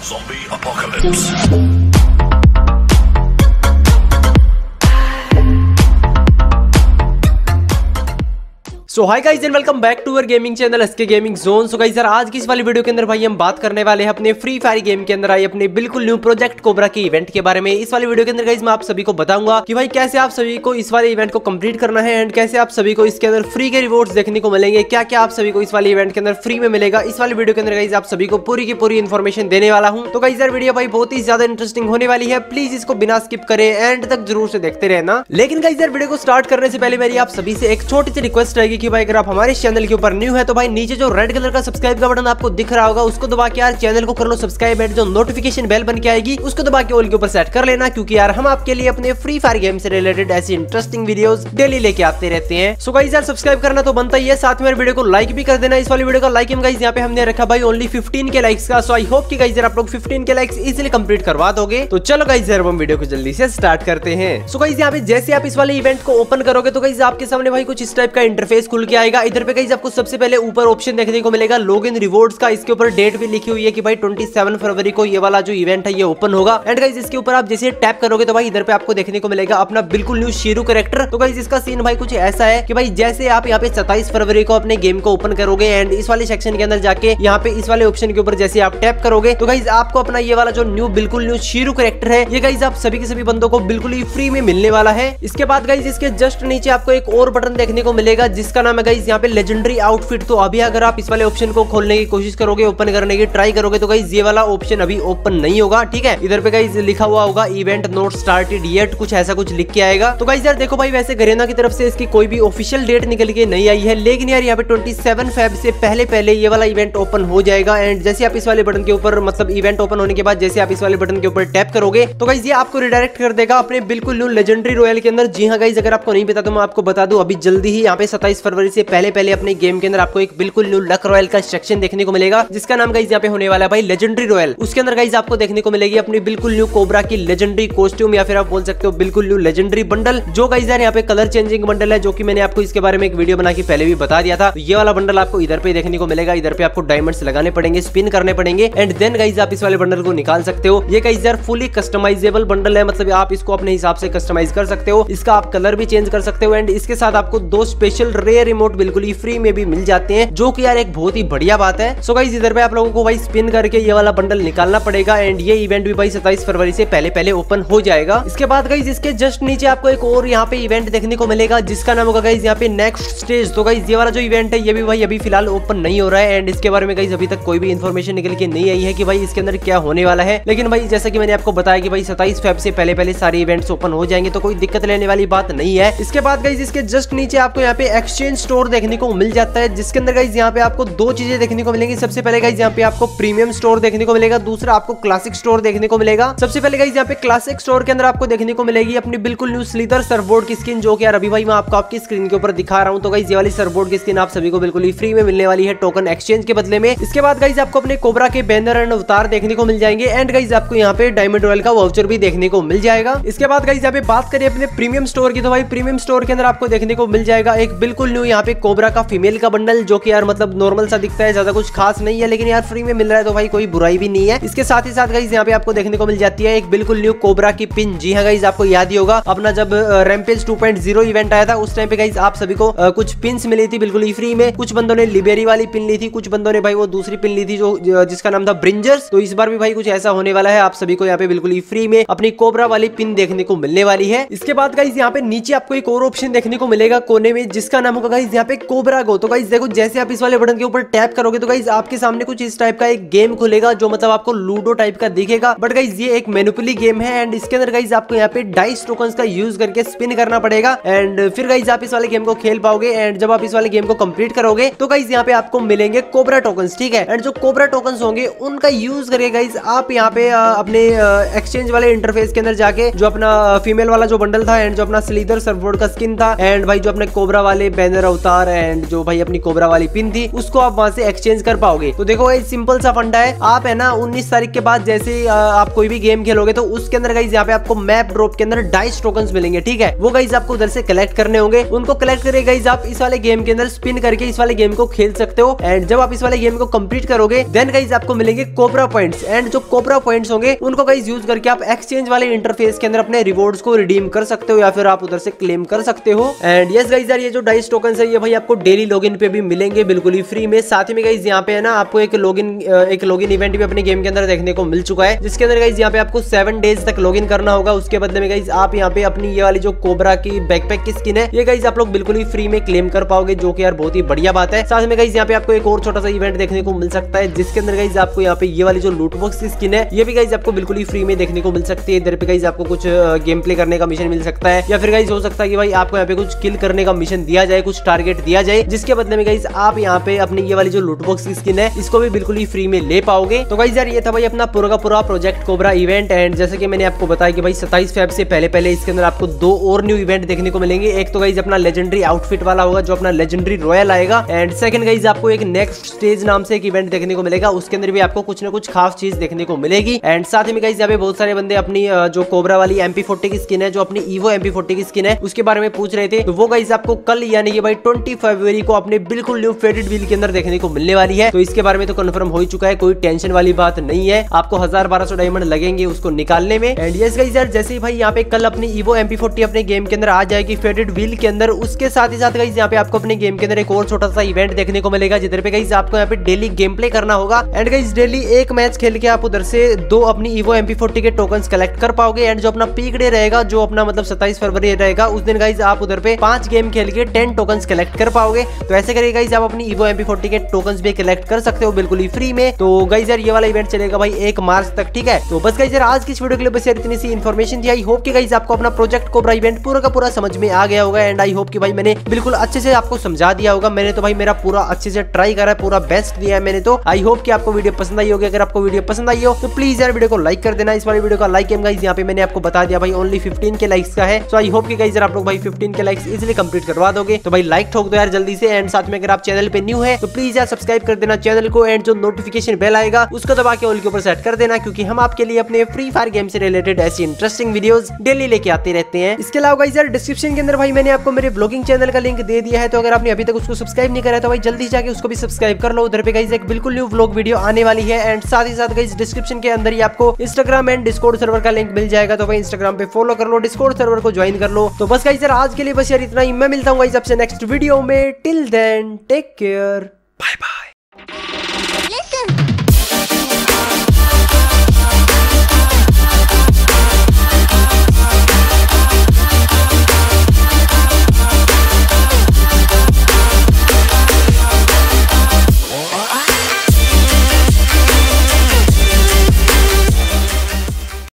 Zombie apocalypse. So hi guys and welcome back to our gaming channel SK gaming zone. So guys यार आज की इस वाली video के अंदर भाई हम बात करने वाले हैं अपने फ्री फायर गेम के अंदर आई अपने बिल्कुल न्यू प्रोजेक्ट कोबरा के इवेंट के बारे में। इस वाली वीडियो के अंदर गाइस मैं आप सभी को बताऊंगा कि भाई कैसे आप सभी को इस वाले इवेंट को कंप्लीट करना है एंड कैसे आप सभी को इसके अंदर फ्री के रिवॉर्ड्स देखने को मिलेंगे, क्या क्या आप सभी को इस वाले इवेंट के अंदर फ्री में मिलेगा। इस वाली वीडियो के अंदर गाइस आप सभी को पूरी की पूरी इन्फॉर्मेशन देने वाला हूँ। तो गाइस यार वीडियो भाई बहुत ही ज्यादा इंटरेस्टिंग होने वाली है, प्लीज इसको बिना स्किप करे एंड तक जरूर से देखते रहना। लेकिन गाइस यार वीडियो को स्टार्ट करने से पहले मेरी आप सभी से एक छोटी सी रिक्वेस्ट रहेगी कि भाई अगर आप हमारे चैनल के ऊपर न्यू है तो भाई नीचे जो रेड कलर का सब्सक्राइब का बटन आपको दिख रहा होगा उसको दबा के यार चैनल को कर लो सब्सक्राइब एंड जो नोटिफिकेशन बेल बन के आएगी उसको दबा के ऑल के ऊपर सेट कर लेना, क्योंकि यार हम आपके लिए अपने फ्री फायर गेम से रिलेटेड ऐसी इंटरेस्टिंग वीडियोस डेली लेके आते रहते हैं। सो गाइस यार सब्सक्राइब करना तो बनता ही है, साथ में वीडियो को लाइक भी कर देना। इस वाली वीडियो का लाइक हम गाइस यहाँ पे हमने रखा भाई ओनली 15 के लाइक्स का। सो आई होप कि गाइस यार आप लोग 15 के लाइक्स इजीली कंप्लीट करवा दोगे। तो चलो गाइस यार हम वीडियो को जल्दी से स्टार्ट करते हैं। सो गाइस यहाँ पे जैसे आप इस वाले इवेंट को ओपन करोगे तो गाइस आपके सामने भाई कुछ इस टाइप का इंटरफेस खुल के आएगा। इधर पे गाइस आपको सबसे पहले ऊपर ऑप्शन देखने को मिलेगा लॉगिन रिवॉर्ड्स का। इसके ऊपर डेट भी लिखी हुई है कि भाई 27 फरवरी को ये वाला जो इवेंट है ये ओपन होगा। एंड गाइस इसके ऊपर आप जैसे टैप करोगे तो भाई इधर पे आपको देखने को मिलेगा अपना बिल्कुल न्यू शीरू कैरेक्टर। तो गाइस इसका सीन भाई कुछ ऐसा है कि भाई जैसे आप यहाँ पे 27 फरवरी को अपने गेम को ओपन करोगे एंड इस वाले सेक्शन के अंदर जाके यहाँ पे इस वाले ऑप्शन के ऊपर जैसे आप टैप करोगे तो गाइस आपको अपना ये वाला जो बिल्कुल न्यू शीरू कैरेक्टर है ये गाइस आप सभी के सभी बंदों को बिल्कुल ही फ्री में मिलने वाला है। इसके बाद गाइस इसके जस्ट नीचे आपको एक और बटन देखने को मिलेगा जिसका नाम है गाइस यहाँ पे लेजेंडरी आउटफिट। तो अभी अगर आप इस वाले ऑप्शन को खोलने की कोशिश करोगे, ओपन करने की ट्राई करोगे तो गाइस ये वाला ऑप्शन अभी ओपन नहीं होगा, ठीक है। इधर पे गाइस लिखा हुआ होगा इवेंट नॉट स्टार्टेड येट, कुछ ऐसा कुछ लिख के आएगा। तो गाइस यार देखो भाई वैसे गरेना की तरफ से इसकी कोई भी ऑफिशियल डेट निकल के नहीं आई है, लेकिन यार यहाँ पे 27 फेब से पहले ये वाला इवेंट ओपन हो जाएगा। एंड जैसे आप इस वाले बटन के ऊपर मतलब इवेंट ओपन होने के बाद जैसे आप इस वाले बटन के ऊपर टैप करोगे तो गाइस ये आपको रिडायरेक्ट कर देगा अपने बिल्कुल न्यू लेजेंडरी रॉयल के अंदर। जी हाँ गाइस अगर आपको नहीं पता तो मैं आपको बता दूं अभी जल्दी ही यहाँ पे 27 फरवरी से पहले अपने गेम के अंदर आपको एक बिल्कुल न्यू लक रॉयल का सेक्शन देखने को मिलेगा जिसका नाम गाइस यहाँ पे होने वाला है भाई लेजेंडरी रॉयल। उसके अंदर गाइस आपको देखने को मिलेगी अपनी बिल्कुल न्यू कोबरा की लेजेंडरी कॉस्ट्यूम या फिर आप बोल सकते हो बिल्कुल न्यू लेजेंडरी बंडल, जो गाइस यार यहाँ पे कलर चेंजिंग बंडल है, जो कि मैंने आपको इसके बारे में एक वीडियो बना के पहले भी बता दिया था। ये वाला बंडल आपको इधर पे देखने को मिलेगा, इधर पे आपको डायमंड्स लगाने पड़ेंगे, स्पिन करने पड़ेंगे एंड देन गाइस आप इस वाले बंडल को निकाल सकते हो। ये गाइस यार फुली कस्टमाइजेबल बंडल है, मतलब आप इसको अपने हिसाब से कस्टमाइज कर सकते हो, इसका आप कलर भी चेंज कर सकते हो एंड इसके साथ आपको 2 स्पेशल रेयर इमोट बिल्कुल ही फ्री में भी मिल जाते हैं, जो कि यार एक बहुत ही बढ़िया बात है। सो गाइस इधर पे आप लोगों को भाई स्पिन करके ये वाला बंडल निकालना पड़ेगा एंड ये इवेंट भी भाई 27 फरवरी से पहले ओपन हो जाएगा। इसके बाद गाइस इसके जस्ट नीचे आपको एक और यहाँ पे इवेंट देखने को मिलेगा जिसका नाम होगा गाइस यहाँ पे नेक्स्ट स्टेज। तो गाइस ये वाला जो इवेंट है ये भी भाई अभी फिलहाल ओपन नहीं हो रहा है एंड इसके बारे में गाइस अभी तक कोई भी इन्फॉर्मेशन निकल के नहीं आई है कि भाई इसके अंदर क्या होने वाला है। लेकिन भाई जैसा कि मैंने आपको बताया कि भाई 27 फेब से पहले सारे इवेंट्स ओपन हो जाएंगे तो कोई दिक्कत लेने वाली बात नहीं है। इसके बाद गाइस इसके जस्ट नीचे आपको यहाँ पे एक्सचेंज स्टोर देखने को मिल जाता है जिसके अंदर गाइस यहाँ पे आपको 2 चीजें देखने को मिलेंगी। सबसे पहले गाइस यहाँ पे आपको प्रीमियम स्टोर देखने को मिलेगा, दूसरा आपको क्लासिक स्टोर देखने को मिलेगा। सबसे पहले गाइस यहाँ पे क्लासिक स्टोर के अंदर आपको देखने को मिलेगी अपनी बिल्कुल न्यू स्लीदर सर्फबोर्ड की स्किन, जो कि यार अभी भाई मैं आपको आपकी स्क्रीन के ऊपर दिखा रहा हूँ। तो गाइस ये वाली सर्फबोर्ड की स्किन आप सभी को बिल्कुल ही फ्री में मिलने वाली है टोकन एक्सचेंज के बदले में। इसके बाद गाइस आपको अपने कोबरा के बैनर एंड अवतार देखने को मिल जाएंगे एंड गाइस आपको यहाँ पे डायमंड रॉयल का वाउचर भी देखने को मिल जाएगा। इसके बाद गाइस यहाँ पे बात करें अपने प्रीमियम स्टोर की तो भाई प्रीमियम स्टोर के अंदर आपको देखने को मिल जाएगा एक बिल्कुल न्यू यहाँ पे कोबरा का फीमेल का बंडल, जो कि यार मतलब नॉर्मल सा दिखता है, ज्यादा कुछ खास नहीं है, लेकिन यार फ्री में मिल रहा है तो भाई कोई बुराई भी नहीं है। इसके साथ ही साथ गाइस यहाँ पे आपको देखने को मिल जाती है एक बिल्कुल न्यू कोबरा की पिन। जी हाँ गाइस आपको याद ही होगा अपना जब रैम्पेज 2.0 इवेंट आया था उस टाइम पे गाइस आप सभी को कुछ पिन्स मिली थी बिल्कुल ही फ्री में। कुछ बंदों ने लिबेरी वाली पिन ली थी, कुछ बंदों ने भाई वो दूसरी पिन ली थी जो जिसका नाम था ब्रिंजर्स। तो इस बार भी भाई कुछ ऐसा होने वाला है, आप सभी को यहाँ पे बिल्कुल ही फ्री में अपनी कोबरा वाली पिन देखने को मिलने वाली है। इसके बाद गाइस यहाँ पे नीचे आपको एक और ऑप्शन देखने को मिलेगा कोने में जिसका नाम होगा गाइस यहाँ पे कोबरा गो। तो गाइस देखो जैसे आप इस वाले बटन के ऊपर टैप करोगे तो गाइस आपके सामने कुछ इस टाइप का एक गेम खुलेगा जो मतलब आपको लूडो टाइप का दिखेगा, बट गाइस ये एक मैनिपुली गेम है एंड इसके अंदर गाइस आपको यहाँ पे डाइस टोकन्स का यूज करके स्पिन करना पड़ेगा एंड फिर गाइस आप इस वाले गेम को खेल पाओगे एंड जब आप इस वाले गेम को कंप्लीट करोगे तो गाइस यहाँ पे आपको मिलेंगे कोबरा टोकन्स, ठीक है। एंड जो कोबरा टोकन्स होंगे उनका यूज करके गाइस आप यहाँ पे अपने एक्सचेंज वाले इंटरफेस के अंदर जाके जो अपना फीमेल वाला जो बंडल था एंड जो अपना स्लीदर सर्फबोर्ड का स्किन था एंड भाई जो अपने कोबरा वाले बैनर अंदर अवतार एंड जो भाई अपनी कोबरा वाली पिन थी उसको आप वहां से एक्सचेंज कर पाओगे। तो देखो ये सिंपल सा फंडा है। आप है ना 19 तारीख के बाद जैसे आप कोई भी गेम खेलोगे तो उसके अंदर गाइस यहाँ पे आपको मैप ड्रॉप के अंदर डाइस टोकन्स मिलेंगे, ठीक है। वो गाइस आपको उधर से कलेक्ट करने होंगे। उनको कलेक्ट करके गाइस आप इस वाले गेम के अंदर स्पिन करके इस वाले गेम को खेल सकते हो। एंड जब आप इस वाले गेम को कंप्लीट करोगे देन गाइस आपको मिलेंगे कोबरा पॉइंट्स। एंड जो कोबरा पॉइंट्स होंगे उनको गाइस यूज करके आप एक्सचेंज वाले इंटरफेस के अंदर अपने रिवॉर्ड्स को रिडीम कर सकते हो या फिर आप उधर से क्लेम कर सकते हो। एंड यस गाइस यार ये जो डाइस टोकन्स है ये भाई आपको डेली लॉगिन पे भी मिलेंगे बिल्कुल ही फ्री में। साथ ही में गाइस यहाँ पे है ना आपको एक लॉगिन इवेंट भी अपने गेम के अंदर देखने को मिल चुका है, जिसके अंदर गाइस यहाँ पे आपको 7 डेज तक लॉगिन करना होगा। उसके बदले में गाइस आप यहाँ पे अपनी ये वाली जो कोबरा की बैकपैक की स्किन है ये गाइस आप लोग बिल्कुल ही फ्री में क्लेम कर पाओगे, जो कि यार बहुत ही बढ़िया बात है। साथ में गाइस यहाँ पे आपको एक और छोटा सा इवेंट देखने को मिल सकता है, जिसके अंदर गाइस आपको यहाँ पे ये वाली जो लूट बॉक्स की स्किन है ये भी गाइस आपको बिल्कुल ही फ्री में देखने को मिल सकती है। इधर पे गाइस आपको कुछ गेम प्ले करने का मिशन मिल सकता है या फिर गाइस हो सकता है कि भाई आपको यहाँ पे कुछ किल करने का मिशन दिया जाए, कुछ टारगेट दिया जाए, जिसके बदले में गाइस आप यहाँ पे अपनी ये वाली जो लूट बॉक्स की स्किन है इसको भी बिल्कुल ही फ्री में ले पाओगे। तो गाइस यार ये था भाई अपना पूरा का पूरा प्रोजेक्ट कोबरा इवेंट। एंड जैसे कि मैंने आपको बताया कि भाई 27 फेब से पहले इसके अंदर आपको 2 और न्यू इवेंट देखने को मिलेंगे। एक तो गाइस अपना लेजेंडरी आउटफिट वाला होगा जो अपना लेजेंडरी रॉयल आएगा। एंड सेकंड गाइस आपको एक नेक्स्ट स्टेज नाम से एक इवेंट देखने को मिलेगा, उसके अंदर भी आपको कुछ ना कुछ खास चीज देखने को मिलेगी। एंड साथ ही में गाइस यहाँ पे बहुत सारे बंदे अपनी जो कोबरा वाली MP40 की स्किन है, जो अपनी ईवो MP40 की स्किन है उसके बारे में पूछ रहे थे। तो वो गाइस आपको कल यानी कि भाई 20 फरवरी को अपने बिल्कुल न्यू फेडेड व्हील के अंदर देखने को मिलने वाली है। तो इसके बारे में तो कंफर्म हो ही चुका है, कोई टेंशन वाली बात नहीं है। आपको 1000-1200 डायमंड लगेंगे उसको निकालने में। एंड यस गाइस यार जैसे ही भाई यहाँ पे कल अपनी ईवो MP40 अपने गेम के अंदर आ जाएगी फेडेड व्हील के अंदर, उसके साथ ही साथ गाइस यहाँ पे आपको अपने गेम के अंदर एक और छोटा सा इवेंट देखने को मिलेगा, जिधर पे गाइस आपको यहाँ पे डेली गेम प्ले करना होगा। एंड गाइस डेली एक मैच खेल के आप उधर से 2 अपनी ईवो MP40 के टोकन्स कलेक्ट कर पाओगे। एंड जो अपना पीक डे रहेगा, जो अपना मतलब 27 फरवरी रहेगा, उस दिन गाइस आप उधर पे 5 गेम खेल के 10 टोकन्स कलेक्ट कर पाओगे। तो ऐसे करके गाइस आप अपनी ईवो MP40 के टोकन्स भी कलेक्ट कर सकते हो बिल्कुल ही फ्री में। तो गाइस यार ये वाला इवेंट चलेगा भाई 1 मार्च तक, ठीक है। तो बस गाइस यार आज की इस वीडियो के लिए बस यार इतनी सी इन्फॉर्मेशन थी। आई होप कि गाइस आपको अपना प्रोजेक्ट कोबरा इवेंट पूरा का पूरा समझ में आ गया होगा। एंड आई होप कि भाई मैंने बिल्कुल अच्छे से आपको समझा दिया होगा। मैंने तो भाई मेरा पूरा अच्छे से ट्राई करा है, पूरा बेस्ट दिया है मैंने। तो आई होप कि आपको वीडियो पसंद आई होगी। अगर आपको वीडियो पसंद आई हो तो प्लीज यार वीडियो को लाइक कर देना। इस वाली वीडियो का लाइक गाइस यहाँ पे मैंने आपको बता दिया भाई ओनली 15 के लाइक्स का है। सो आई होप कि गाइस यार आप लोग भाई 15 के लाइक्स इजीली कंप्लीट करवा दोगे। तो भाई लाइक ठोक दो यार जल्दी से। एंड साथ में अगर आप चैनल पे न्यू है तो प्लीज यार सब्सक्राइब कर देना चैनल को। एंड जो नोटिफिकेशन बेल आएगा उसको दबा के ऑल के ऊपर सेट कर देना, क्योंकि हम आपके लिए अपने फ्री फायर गेम से रिलेटेड ऐसी इंटरेस्टिंग वीडियोस डेली लेके आते रहते हैं। इसके अलावा गाइस यार डिस्क्रिप्शन के अंदर भाई मैंने आपको मेरे ब्लॉगिंग चैनल का लिंक दे दिया है। तो अगर आपने अभी तक उसको सब्सक्राइब नहीं करा तो भाई जल्दी जाके उसको भी सब्सक्राइब कर लो। उधर पे गाइस एक बिल्कुल न्यू व्लॉग वीडियो आने वाली है। एंड साथ ही साथ गाइस डिस्क्रिप्शन के अंदर ही आपको इंस्टाग्राम एंड डिस्कॉर्ड सर्वर का लिंक मिल जाएगा। तो भाई इंस्टाग्राम पे फॉलो कर लो, डिस्कॉर्ड सर्वर को ज्वाइन कर लो। तो बस गाइस यार आज के लिए बस यार इतना ही। मैं मिलता हूँ गाइस आपसे नेक्स्ट वीडियो में। Till then take care, bye bye.